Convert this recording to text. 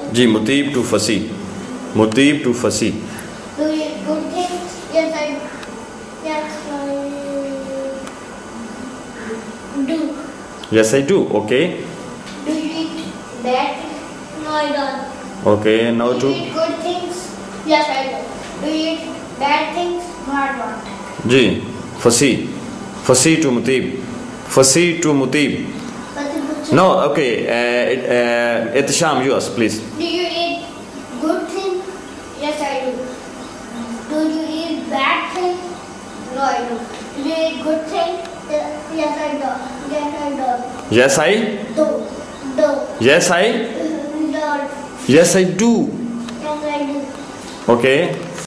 जी, मुतीब टू फसी, मुतीब टू फसी। Do you eat good things? Yes, I do. Yes, I do. Okay. Do you eat bad things? No, I don't. Okay. Now Do to you eat good things? Yes, I do. Do you eat bad things? No, I don't. जी, फसी, फसी टू मुतीब, फसी टू मुतीब। No, okay. Ihtisham, yours, please. Do you eat good things? Yes, I do. Do you eat bad things? No, I do. Do you eat good things? Yes, I do. Yes, I do. Yes, I. Do. Do. Yes, I. Do. Yes, I do. Yes, I do. Okay.